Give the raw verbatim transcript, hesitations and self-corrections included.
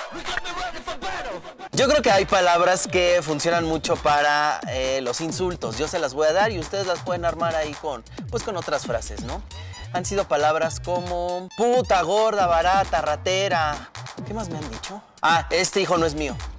Yo creo que hay palabras que funcionan mucho para eh, los insultos. Yo se las voy a dar y ustedes las pueden armar ahí con, pues con otras frases, ¿no? Han sido palabras como puta, gorda, barata, ratera. ¿Qué más me han dicho? Ah, este hijo no es mío.